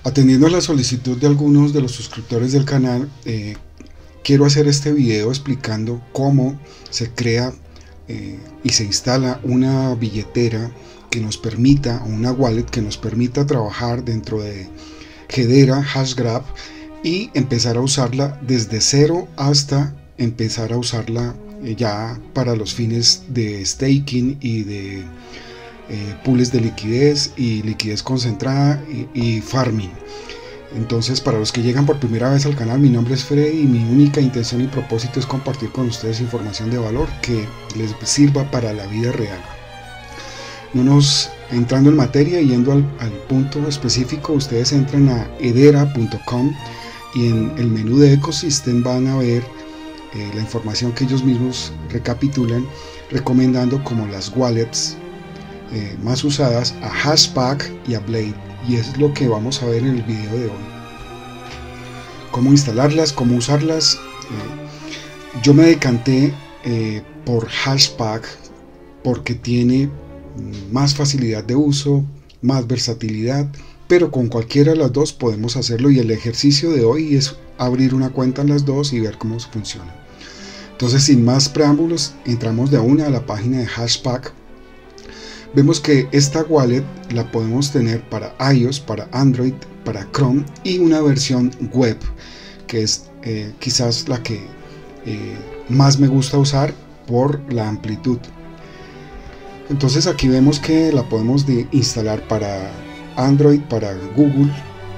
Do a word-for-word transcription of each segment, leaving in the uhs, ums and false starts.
Atendiendo a la solicitud de algunos de los suscriptores del canal, eh, quiero hacer este video explicando cómo se crea eh, y se instala una billetera que nos permita, o una wallet que nos permita trabajar dentro de Hedera, Hashgraph, y empezar a usarla desde cero hasta empezar a usarla ya para los fines de staking y de eh, pools de liquidez y liquidez concentrada y, y farming. Entonces, para los que llegan por primera vez al canal, mi nombre es Freddy y mi única intención y propósito es compartir con ustedes información de valor que les sirva para la vida real. No nos entrando en materia y yendo al, al punto específico, ustedes entran a hedera punto com y en el menú de Ecosystem van a ver eh, la información que ellos mismos recapitulan, recomendando como las wallets eh, más usadas a Hashpack y a Blade, y es lo que vamos a ver en el video de hoy. Cómo instalarlas, cómo usarlas. Eh, yo me decanté eh, por Hashpack porque tiene más facilidad de uso, más versatilidad, pero con cualquiera de las dos podemos hacerlo, y el ejercicio de hoy es abrir una cuenta en las dos y ver cómo funciona. Entonces, sin más preámbulos, entramos de una a la página de Hashpack. Vemos que esta wallet la podemos tener para iOS, para Android, para Chrome y una versión web, que es eh, quizás la que eh, más me gusta usar por la amplitud. Entonces aquí vemos que la podemos de instalar para Android, para Google,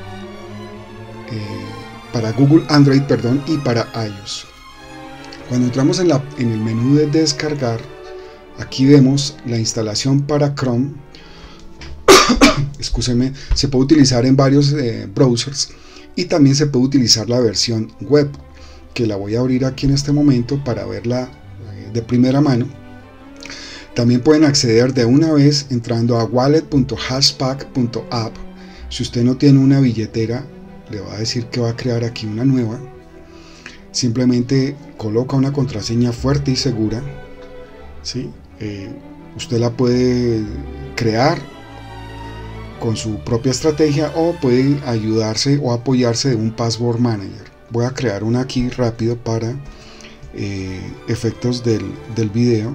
eh, para Google Android, perdón, y para iOS. Cuando entramos en, la, en el menú de descargar, aquí vemos la instalación para Chrome. Excúsenme, se puede utilizar en varios eh, browsers, y también se puede utilizar la versión web, que la voy a abrir aquí en este momento para verla eh, de primera mano. También pueden acceder de una vez entrando a wallet punto hashpack punto app. Si usted no tiene una billetera, le va a decir que va a crear aquí una nueva. Simplemente coloca una contraseña fuerte y segura, ¿sí? Eh, usted la puede crear con su propia estrategia o puede ayudarse o apoyarse de un password manager. Voy a crear una aquí rápido para eh, efectos del, del video.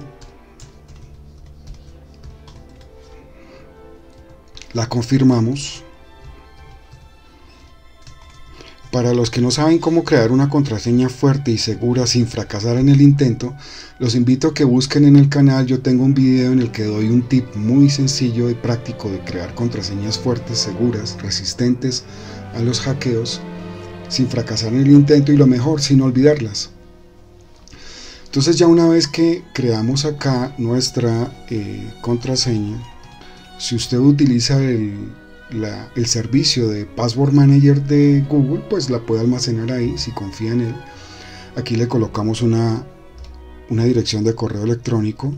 La confirmamos. Para los que no saben cómo crear una contraseña fuerte y segura sin fracasar en el intento, los invito a que busquen en el canal. Yo tengo un video en el que doy un tip muy sencillo y práctico de crear contraseñas fuertes, seguras, resistentes a los hackeos, sin fracasar en el intento, y lo mejor, sin olvidarlas. Entonces, ya una vez que creamos acá nuestra eh, contraseña, si usted utiliza el, la, el servicio de Password Manager de Google, pues la puede almacenar ahí si confía en él. Aquí le colocamos una, una dirección de correo electrónico.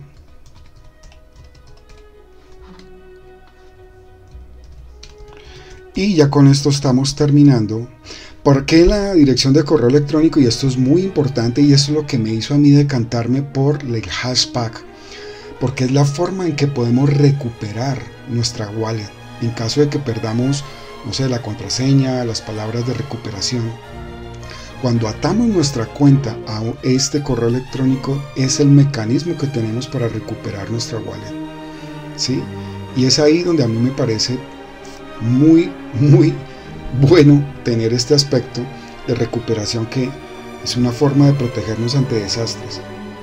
Y ya con esto estamos terminando. ¿Por qué la dirección de correo electrónico? Y esto es muy importante, y esto es lo que me hizo a mí decantarme por el Hashpack, porque es la forma en que podemos recuperar nuestra wallet en caso de que perdamos, no sé, la contraseña, las palabras de recuperación. Cuando atamos nuestra cuenta a este correo electrónico, es el mecanismo que tenemos para recuperar nuestra wallet, ¿sí? Y es ahí donde a mí me parece muy, muy bueno tener este aspecto de recuperación, que es una forma de protegernos ante desastres.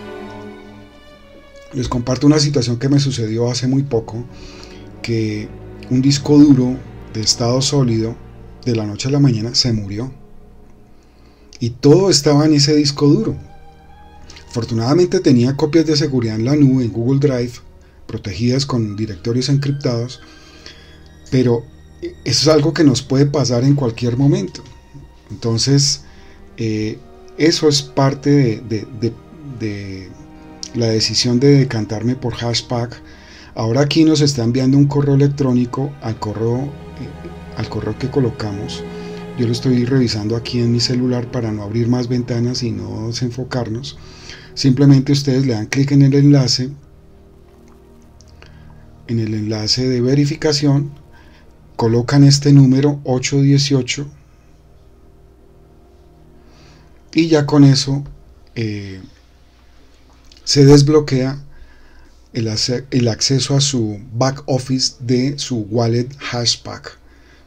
Les comparto una situación que me sucedió hace muy poco, que un disco duro de estado sólido de la noche a la mañana se murió, y todo estaba en ese disco duro. Afortunadamente tenía copias de seguridad en la nube, en Google Drive, protegidas con directorios encriptados, pero eso es algo que nos puede pasar en cualquier momento. Entonces eh, eso es parte de, de, de, de la decisión de decantarme por Hashpack. Ahora aquí nos está enviando un correo electrónico al correo, eh, al correo que colocamos. Yo lo estoy revisando aquí en mi celular para no abrir más ventanas y no desenfocarnos. Simplemente ustedes le dan clic en el enlace, en el enlace de verificación, colocan este número ocho dieciocho y ya con eso eh, se desbloquea el, el acceso a su back office de su wallet Hashpack.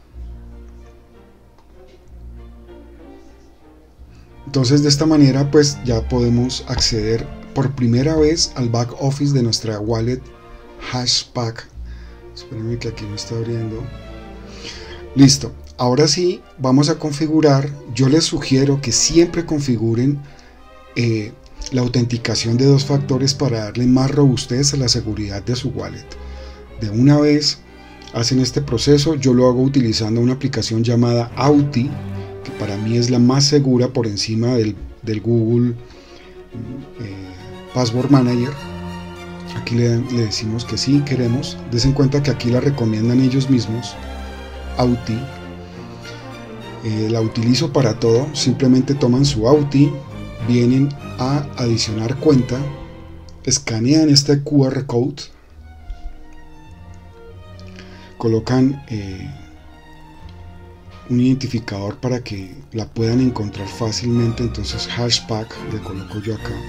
Entonces de esta manera pues ya podemos acceder por primera vez al back office de nuestra wallet Hashpack. Espérenme que aquí me está abriendo. Listo. Ahora sí vamos a configurar. Yo les sugiero que siempre configuren eh, la autenticación de dos factores para darle más robustez a la seguridad de su wallet. De una vez hacen este proceso. Yo lo hago utilizando una aplicación llamada Auti, que para mí es la más segura por encima del, del Google eh, Password Manager. Aquí le, le decimos que sí queremos. Desen cuenta que aquí la recomiendan ellos mismos, Auti. Eh, la utilizo para todo. Simplemente toman su Auti, vienen a adicionar cuenta, escanean este Q R code, colocan eh, un identificador para que la puedan encontrar fácilmente. Entonces Hashpack le coloco yo acá,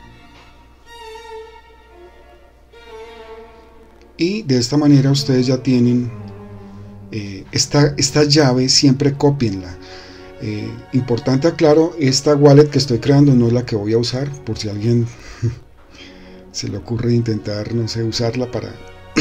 y de esta manera ustedes ya tienen eh, esta, esta llave. Siempre cópienla. Eh, importante, aclaro, esta wallet que estoy creando no es la que voy a usar, por si a alguien se le ocurre intentar, no sé, usarla para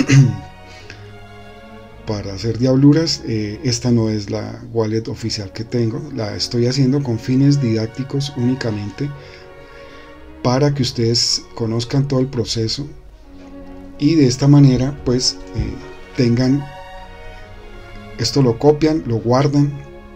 para hacer diabluras. Eh, esta no es la wallet oficial que tengo, la estoy haciendo con fines didácticos únicamente, para que ustedes conozcan todo el proceso y de esta manera pues eh, tengan esto, lo copian, lo guardan,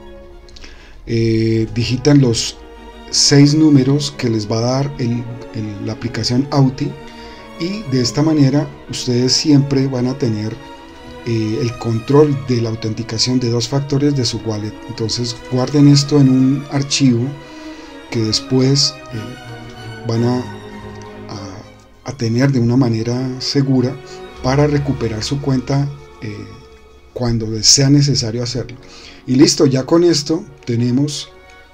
eh, digitan los seis números que les va a dar el, el, la aplicación Auti, y de esta manera ustedes siempre van a tener eh, el control de la autenticación de dos factores de su wallet. Entonces guarden esto en un archivo que después eh, van a, a, a tener de una manera segura para recuperar su cuenta eh, cuando les sea necesario hacerlo. Y listo, ya con esto tenemos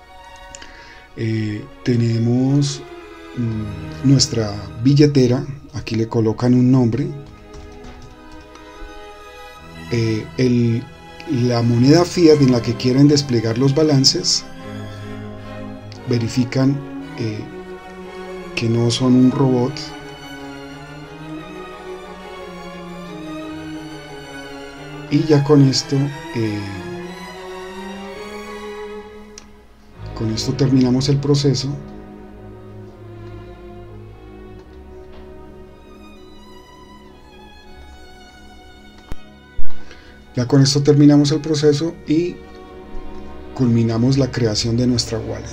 eh, tenemos mmm, nuestra billetera. Aquí le colocan un nombre, eh, el, la moneda fiat en la que quieren desplegar los balances, verifican eh, que no son un robot, y ya con esto eh, con esto terminamos el proceso. Ya con esto terminamos el proceso y culminamos la creación de nuestra wallet.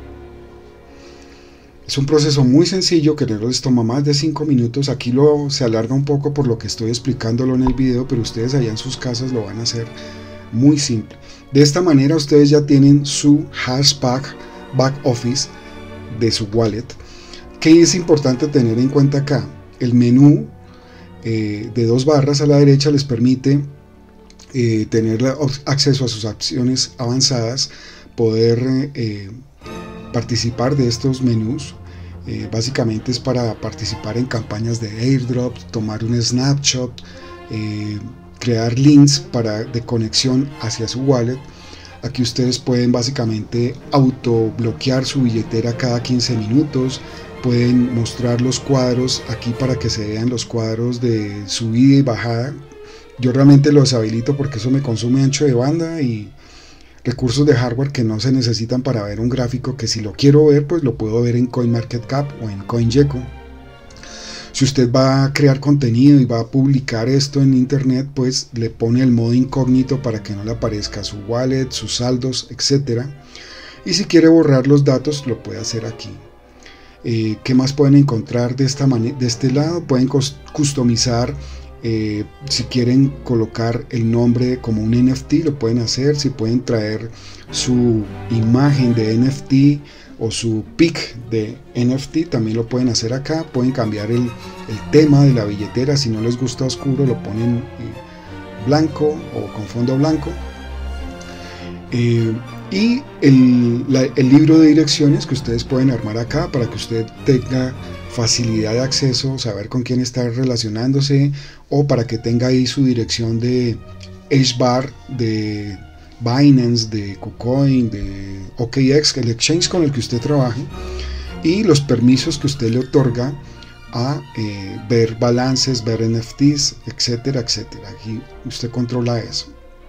Es un proceso muy sencillo que no les toma más de cinco minutos. Aquí lo se alarga un poco por lo que estoy explicándolo en el video, pero ustedes allá en sus casas lo van a hacer muy simple. De esta manera ustedes ya tienen su Hashpack back office de su wallet. ¿Qué es importante tener en cuenta acá? El menú eh, de dos barras a la derecha les permite eh, tener acceso a sus acciones avanzadas, poder eh, participar de estos menús. Eh, básicamente es para participar en campañas de airdrop, tomar un snapshot, eh, crear links para, de conexión hacia su wallet. Aquí ustedes pueden básicamente auto bloquear su billetera cada quince minutos, pueden mostrar los cuadros aquí para que se vean los cuadros de subida y bajada. Yo realmente los habilito porque eso me consume ancho de banda y recursos de hardware que no se necesitan para ver un gráfico, que si lo quiero ver pues lo puedo ver en CoinMarketCap o en CoinGecko. Si usted va a crear contenido y va a publicar esto en internet, pues le pone el modo incógnito para que no le aparezca su wallet, sus saldos, etcétera. Y si quiere borrar los datos lo puede hacer aquí. Eh, ¿Qué más pueden encontrar de, esta de este lado? Pueden customizar. Eh, si quieren colocar el nombre como un N F T lo pueden hacer, si pueden traer su imagen de N F T o su pic de N F T también lo pueden hacer acá. Pueden cambiar el, el tema de la billetera, si no les gusta oscuro lo ponen eh, blanco o con fondo blanco. Eh, y el, la, el libro de direcciones que ustedes pueden armar acá para que usted tenga facilidad de acceso, saber con quién está relacionándose, o para que tenga ahí su dirección de HBAR, de Binance, de KuCoin, de O K X, el exchange con el que usted trabaje, y los permisos que usted le otorga a eh, ver balances, ver N F Ts, etcétera, etcétera. Aquí usted controla eso.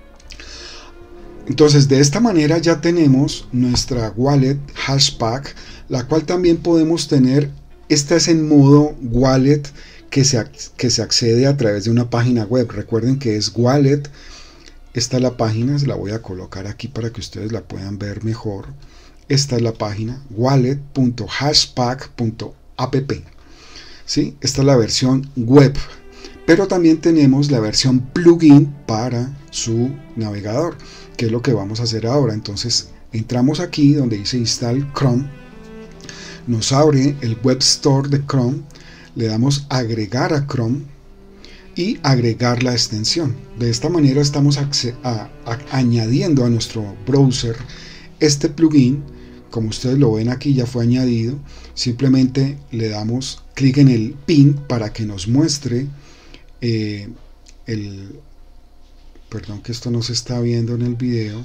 Entonces, de esta manera ya tenemos nuestra wallet Hashpack, la cual también podemos tener. Esta es en modo wallet que se, que se accede a través de una página web. Recuerden que es wallet. Esta es la página, se la voy a colocar aquí para que ustedes la puedan ver mejor. Esta es la página, wallet punto hashpack punto app. ¿Sí? Esta es la versión web, pero también tenemos la versión plugin para su navegador, que es lo que vamos a hacer ahora. Entonces entramos aquí donde dice Install Chrome, nos abre el Web Store de Chrome, le damos agregar a Chrome y agregar la extensión. De esta manera estamos a, a, a, añadiendo a nuestro browser este plugin. Como ustedes lo ven aquí, ya fue añadido. Simplemente le damos clic en el pin para que nos muestre eh, el... Perdón que esto no se está viendo en el video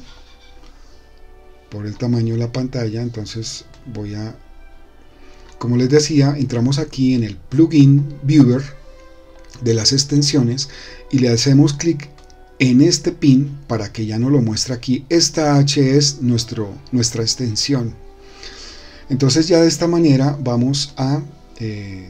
por el tamaño de la pantalla. Entonces voy a... Como les decía, entramos aquí en el plugin viewer de las extensiones y le hacemos clic en este pin para que ya no lo muestre aquí. Esta H es nuestro, nuestra extensión. Entonces ya de esta manera vamos a eh,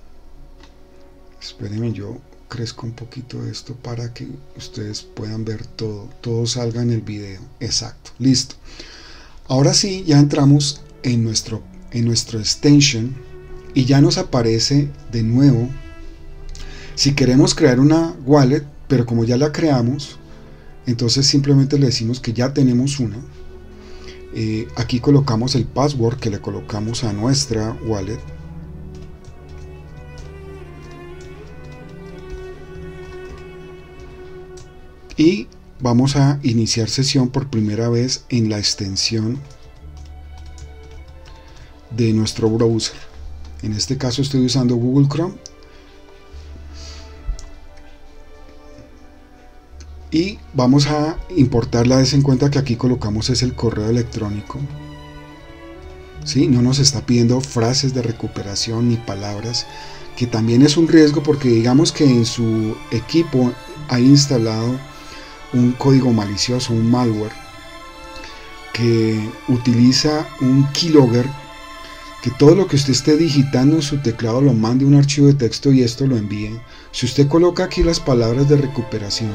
espérenme, yo crezco un poquito esto para que ustedes puedan ver todo, todo salga en el video. Exacto, listo. Ahora sí, ya entramos en nuestro, en nuestro extension y ya nos aparece de nuevo. Si queremos crear una wallet, pero como ya la creamos, entonces simplemente le decimos que ya tenemos una. Eh, aquí colocamos el password que le colocamos a nuestra wallet. Y vamos a iniciar sesión por primera vez en la extensión de nuestro browser. En este caso estoy usando Google Chrome. Y vamos a importarla. Des en cuenta que aquí colocamos es el correo electrónico. ¿Sí? No nos está pidiendo frases de recuperación ni palabras, que también es un riesgo porque digamos que en su equipo ha instalado un código malicioso, un malware, que utiliza un keylogger, que todo lo que usted esté digitando en su teclado lo mande un archivo de texto y esto lo envíe. Si usted coloca aquí las palabras de recuperación,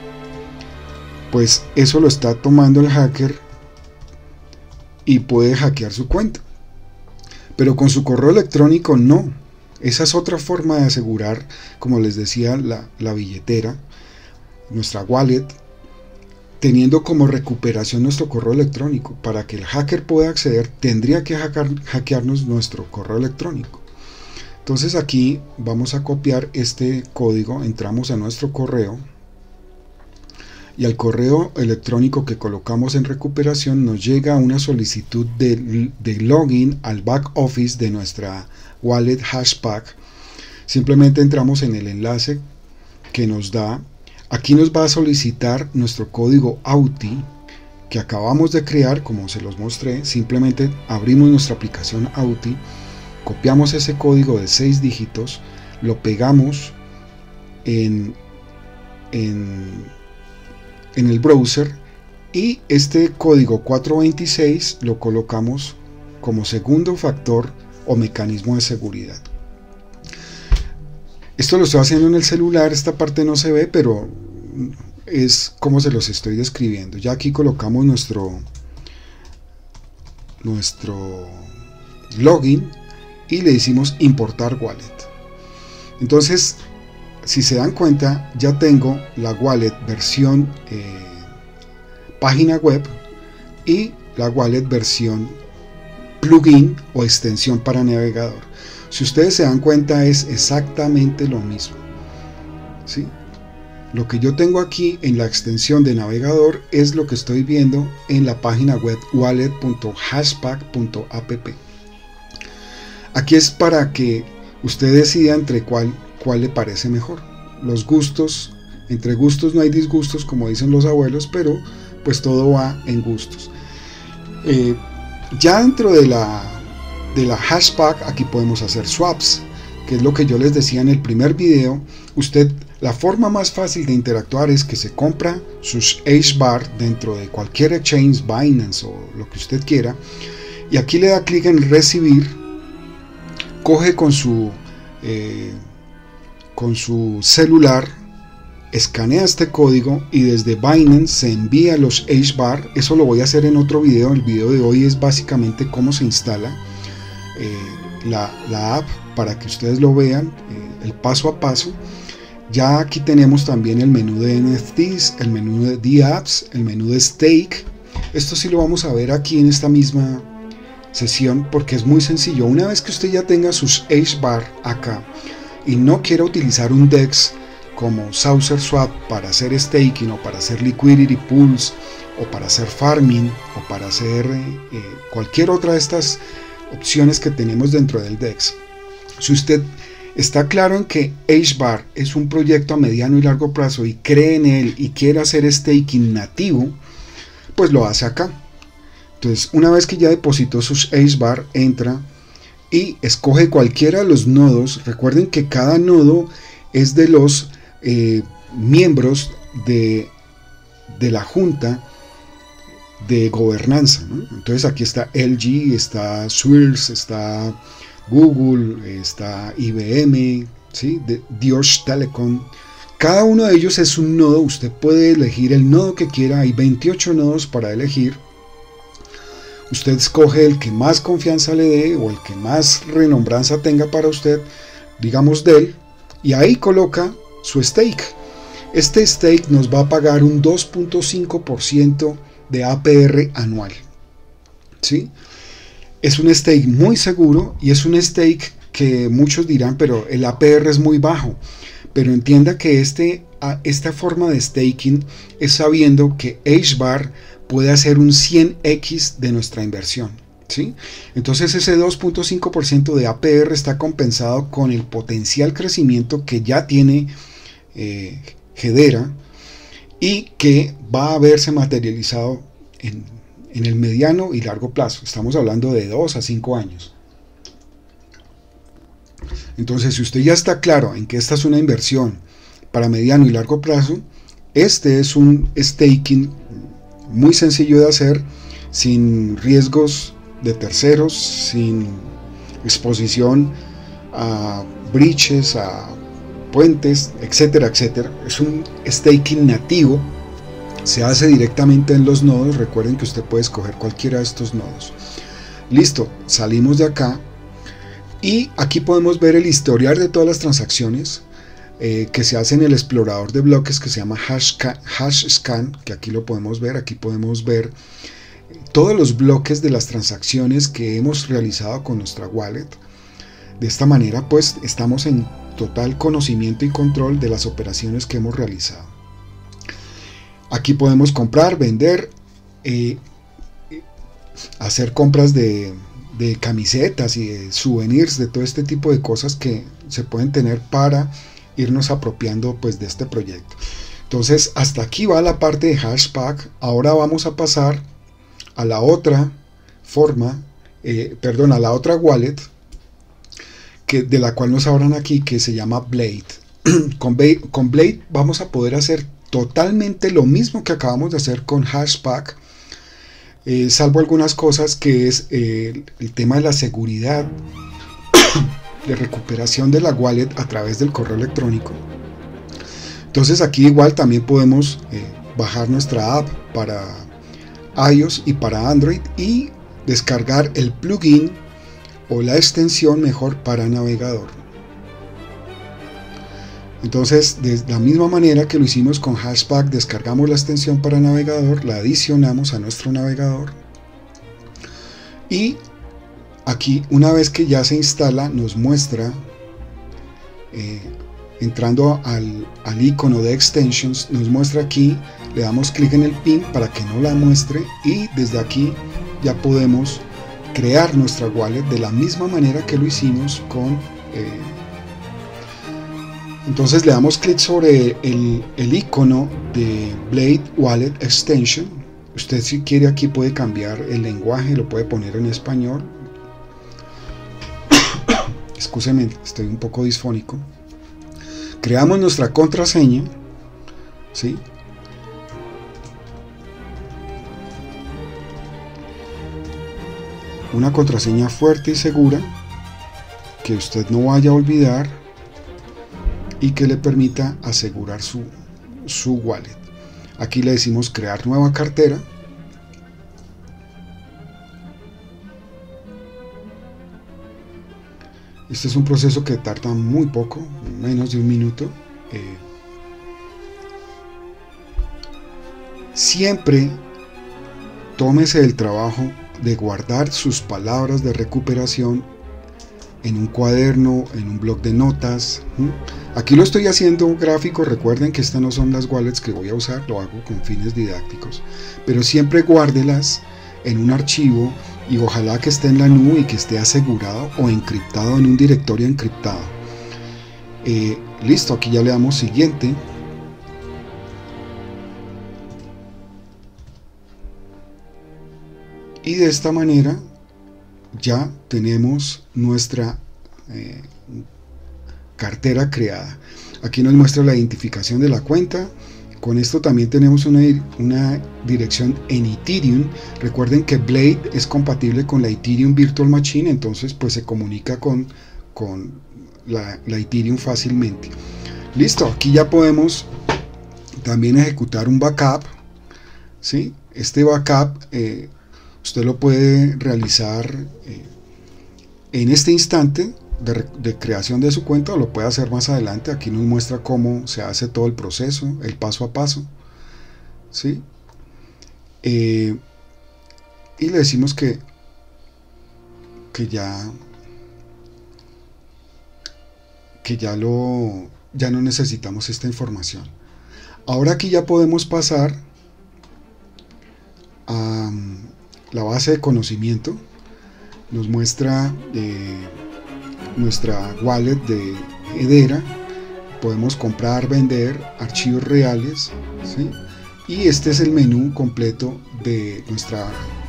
pues eso lo está tomando el hacker y puede hackear su cuenta. Pero con su correo electrónico no. Esa es otra forma de asegurar, como les decía, la, la billetera, nuestra wallet, teniendo como recuperación nuestro correo electrónico. Para que el hacker pueda acceder, tendría que hackear, hackearnos nuestro correo electrónico. Entonces aquí vamos a copiar este código, entramos a nuestro correo, y al correo electrónico que colocamos en recuperación nos llega una solicitud de, de login al back office de nuestra wallet Hashpack. Simplemente entramos en el enlace que nos da. Aquí nos va a solicitar nuestro código A U T I que acabamos de crear, como se los mostré. Simplemente abrimos nuestra aplicación A U T I, copiamos ese código de seis dígitos, lo pegamos en, en en el browser y este código cuatro veintiséis lo colocamos como segundo factor o mecanismo de seguridad. Esto lo estoy haciendo en el celular, esta parte no se ve, pero es como se los estoy describiendo. Ya aquí colocamos nuestro nuestro login y le decimos importar wallet. Entonces, si se dan cuenta, ya tengo la wallet versión eh, página web y la wallet versión plugin o extensión para navegador. Si ustedes se dan cuenta, es exactamente lo mismo, ¿sí? Lo que yo tengo aquí en la extensión de navegador es lo que estoy viendo en la página web wallet punto hashpack punto app. Aquí es para que usted decida entre cuál, cuál le parece mejor. Los gustos, entre gustos no hay disgustos, como dicen los abuelos, pero pues todo va en gustos. Eh, ya dentro de la, de la Hashpack, aquí podemos hacer swaps, que es lo que yo les decía en el primer video. Usted, la forma más fácil de interactuar es que se compra sus H-Bar dentro de cualquier exchange, Binance o lo que usted quiera, y aquí le da clic en recibir, coge con su, eh, con su celular, escanea este código y desde Binance se envía los H-Bar. Eso lo voy a hacer en otro video. El video de hoy es básicamente cómo se instala eh, la, la app para que ustedes lo vean, eh, el paso a paso. Ya aquí tenemos también el menú de N F Ts, el menú de D-Apps, el menú de Stake. Esto sí lo vamos a ver aquí en esta misma sesión porque es muy sencillo. Una vez que usted ya tenga sus H-Bar acá y no quiera utilizar un DEX como Saucer Swap para hacer staking o para hacer liquidity pools o para hacer farming o para hacer eh, cualquier otra de estas opciones que tenemos dentro del DEX, si usted está claro en que H-Bar es un proyecto a mediano y largo plazo y cree en él y quiere hacer staking nativo, pues lo hace acá. Entonces, una vez que ya depositó sus H-Bar, entra y escoge cualquiera de los nodos. Recuerden que cada nodo es de los eh, miembros de, de la junta de gobernanza, ¿no? Entonces aquí está L G, está Swirs, está Google, está I B M, ¿sí? de Deutsche Telekom. Cada uno de ellos es un nodo. Usted puede elegir el nodo que quiera. Hay veintiocho nodos para elegir. Usted escoge el que más confianza le dé o el que más renombranza tenga para usted, digamos Dell, y ahí coloca su stake. Este stake nos va a pagar un dos punto cinco por ciento de A P R anual, ¿sí? Es un stake muy seguro y es un stake que muchos dirán, pero el A P R es muy bajo. Pero entienda que este, esta forma de staking es sabiendo que H-Bar puede hacer un cien equis de nuestra inversión, ¿sí? Entonces ese dos punto cinco por ciento de A P R está compensado con el potencial crecimiento que ya tiene eh, Hedera y que va a verse materializado en, en el mediano y largo plazo. Estamos hablando de dos a cinco años. Entonces, si usted ya está claro en que esta es una inversión para mediano y largo plazo, este es un staking muy sencillo de hacer, sin riesgos de terceros, sin exposición a breaches, a puentes, etcétera, etcétera. Es un staking nativo, se hace directamente en los nodos. Recuerden que usted puede escoger cualquiera de estos nodos. Listo, salimos de acá y aquí podemos ver el historial de todas las transacciones eh, que se hace en el explorador de bloques que se llama Hashscan, que aquí lo podemos ver. Aquí podemos ver todos los bloques de las transacciones que hemos realizado con nuestra wallet. De esta manera pues estamos en total conocimiento y control de las operaciones que hemos realizado. Aquí podemos comprar, vender, eh, hacer compras de, de camisetas y de souvenirs, de todo este tipo de cosas que se pueden tener para irnos apropiando pues de este proyecto. Entonces hasta aquí va la parte de Hashpack. Ahora vamos a pasar a la otra forma, eh, perdón, a la otra wallet que, de la cual nos hablan aquí, que se llama Blade. con, con Blade vamos a poder hacer totalmente lo mismo que acabamos de hacer con Hashpack, eh, salvo algunas cosas, que es eh, el tema de la seguridad de recuperación de la wallet a través del correo electrónico. Entonces aquí igual también podemos eh, bajar nuestra app para iOS y para Android y descargar el plugin o la extensión mejor para navegador. Entonces, de la misma manera que lo hicimos con Hashpack, descargamos la extensión para navegador, la adicionamos a nuestro navegador y aquí, una vez que ya se instala, nos muestra eh, entrando al, al icono de extensions, nos muestra aquí, le damos clic en el pin para que no la muestre, y desde aquí ya podemos crear nuestra wallet de la misma manera que lo hicimos con eh, entonces le damos clic sobre el, el icono de Blade Wallet Extension. Usted, si quiere, aquí puede cambiar el lenguaje, lo puede poner en español. Excúseme, estoy un poco disfónico. Creamos nuestra contraseña, ¿sí? Una contraseña fuerte y segura que usted no vaya a olvidar y que le permita asegurar su, su wallet. Aquí le decimos crear nueva cartera. Este es un proceso que tarda muy poco, menos de un minuto. Eh, siempre tómese el trabajo de guardar sus palabras de recuperación en un cuaderno, en un bloc de notas. Aquí lo estoy haciendo gráfico, recuerden que estas no son las wallets que voy a usar, lo hago con fines didácticos, pero siempre guárdelas en un archivo y ojalá que esté en la nube y que esté asegurado o encriptado en un directorio encriptado. Eh, listo, aquí ya le damos siguiente. Y de esta manera ya tenemos nuestra eh, cartera creada. Aquí nos muestra la identificación de la cuenta. Con esto también tenemos una, una dirección en Ethereum. Recuerden que Blade es compatible con la Ethereum Virtual Machine, entonces pues se comunica con, con la, la Ethereum fácilmente. Listo, aquí ya podemos también ejecutar un backup, ¿sí? Este backup eh, usted lo puede realizar eh, en este instante de, de creación de su cuenta, o lo puede hacer más adelante. Aquí nos muestra cómo se hace todo el proceso, el paso a paso, ¿sí? Eh, y le decimos que, que ya que ya lo ya no necesitamos esta información. Ahora aquí ya podemos pasar a la base de conocimiento. Nos muestra eh, nuestra wallet de Hedera. Podemos comprar, vender archivos reales, ¿sí? Y este es el menú completo de nuestra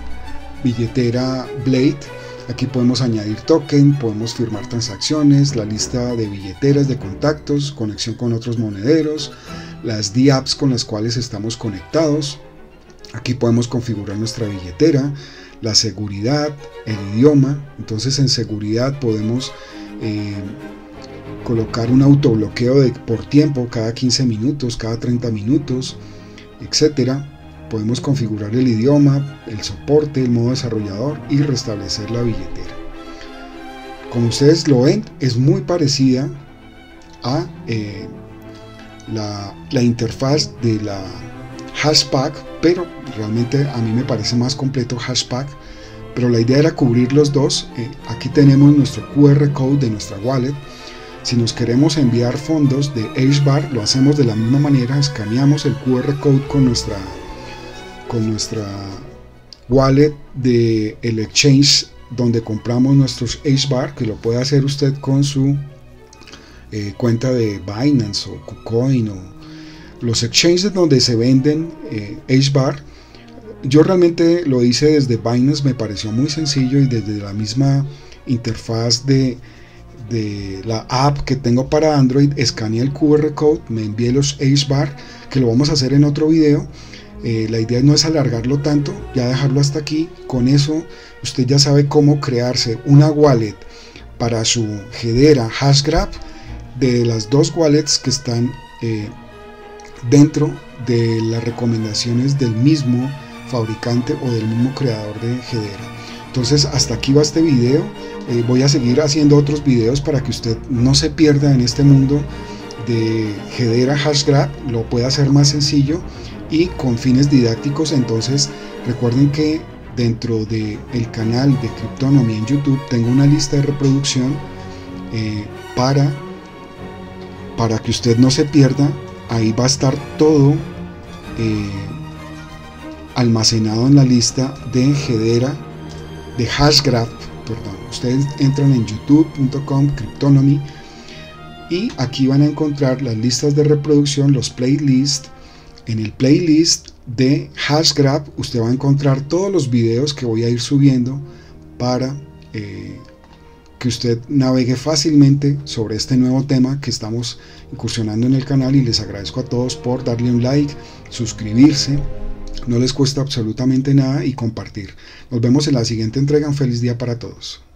billetera Blade. Aquí podemos añadir token, podemos firmar transacciones, la lista de billeteras, de contactos, conexión con otros monederos, las D apps con las cuales estamos conectados. Aquí podemos configurar nuestra billetera, la seguridad, el idioma. Entonces en seguridad podemos eh, colocar un autobloqueo de, por tiempo, cada quince minutos, cada treinta minutos, etcétera. Podemos configurar el idioma, el soporte, el modo desarrollador y restablecer la billetera. Como ustedes lo ven, es muy parecida a eh, la, la interfaz de la Hashpack, pero realmente a mí me parece más completo Hashpack. Pero la idea era cubrir los dos. Eh, aquí tenemos nuestro Q R code de nuestra wallet. Si nos queremos enviar fondos de HBAR, lo hacemos de la misma manera. Escaneamos el Q R code con nuestra con nuestra wallet de el exchange donde compramos nuestros HBAR, que lo puede hacer usted con su eh, cuenta de Binance o KuCoin o los exchanges donde se venden eh, HBAR. Yo realmente lo hice desde Binance, me pareció muy sencillo, y desde la misma interfaz de, de la app que tengo para Android, escaneé el Q R code, me envié los HBAR, que lo vamos a hacer en otro video. Eh, la idea no es alargarlo tanto, ya dejarlo hasta aquí. Con eso usted ya sabe cómo crearse una wallet para su Hedera Hashgraph de las dos wallets que están eh, dentro de las recomendaciones del mismo fabricante o del mismo creador de Hedera. Entonces hasta aquí va este video. Eh, voy a seguir haciendo otros videos para que usted no se pierda en este mundo de Hedera Hashgraph, lo puede hacer más sencillo y con fines didácticos. Entonces recuerden que dentro del canal de Cryptonomy en YouTube tengo una lista de reproducción eh, para para que usted no se pierda, ahí va a estar todo eh, almacenado en la lista de Hedera, de Hashgraph, perdón. Ustedes entran en youtube punto com Cryptonomy y aquí van a encontrar las listas de reproducción, los playlists. En el playlist de Hashgraph usted va a encontrar todos los videos que voy a ir subiendo para eh, que usted navegue fácilmente sobre este nuevo tema que estamos incursionando en el canal, y les agradezco a todos por darle un like, suscribirse, no les cuesta absolutamente nada, y compartir. Nos vemos en la siguiente entrega. Un feliz día para todos.